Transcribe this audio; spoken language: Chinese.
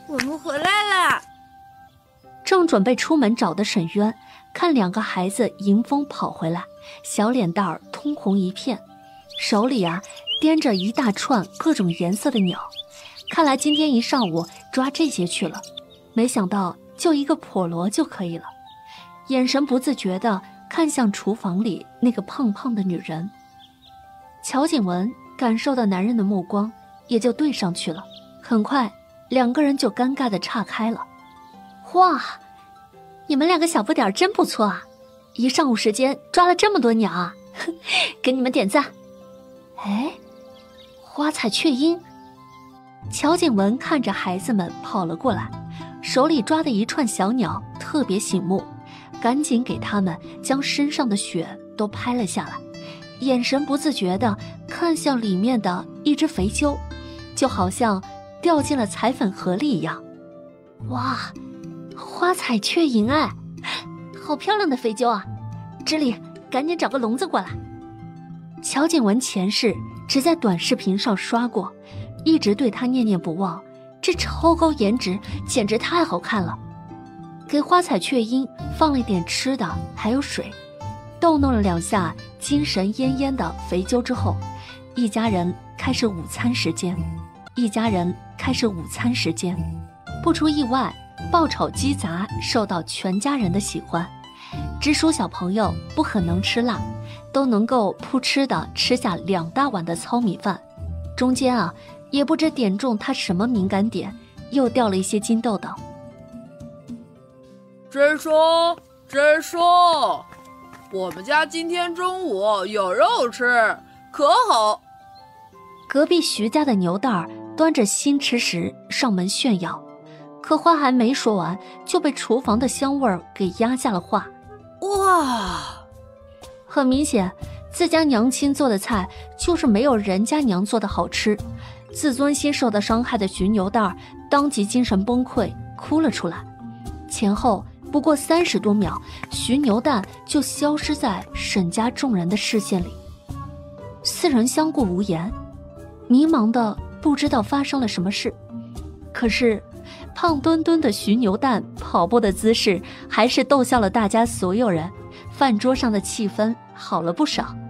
我们回来了。 正准备出门找的沈渊，看两个孩子迎风跑回来，小脸蛋儿通红一片，手里掂着一大串各种颜色的鸟。看来今天一上午抓这些去了，没想到就一个婆罗就可以了。眼神不自觉地看向厨房里那个胖胖的女人。乔景文感受到男人的目光，也就对上去了。很快两个人就尴尬地岔开了。哇，你们两个小不点儿真不错啊，一上午时间抓了这么多鸟啊，给你们点赞。哎，花彩雀鹰。乔景文看着孩子们跑了过来，手里抓的一串小鸟特别醒目，赶紧给他们将身上的雪都拍了下来，眼神不自觉地看向里面的一只肥鸠，就好像掉进了彩粉盒里一样。哇，花彩雀鹰哎，好漂亮的肥鸠啊！知里，赶紧找个笼子过来。乔景文前世只在短视频上刷过，一直对他念念不忘，这超高颜值简直太好看了。给花彩雀鹰放了一点吃的还有水，逗弄了两下精神奄奄的肥鸠之后，一家人开始午餐时间。不出意外，爆炒鸡杂受到全家人的喜欢，直属小朋友不很能吃辣，都能够扑哧的吃下2大碗的糙米饭。中间也不知点中他什么敏感点，又掉了一些金豆豆。 真叔，我们家今天中午有肉吃，可好。 隔壁徐家的牛蛋儿端着新吃食上门炫耀，可话还没说完，就被厨房的香味儿给压下了话。 哇， 很明显，自家娘亲做的菜就是没有人家娘做的好吃。自尊心受到伤害的徐牛蛋儿当即精神崩溃，哭了出来。前后不过30多秒，徐牛蛋就消失在沈家众人的视线里。4人相顾无言，迷茫的不知道发生了什么事。可是胖墩墩的徐牛蛋跑步的姿势还是逗笑了大家所有人，饭桌上的气氛好了不少。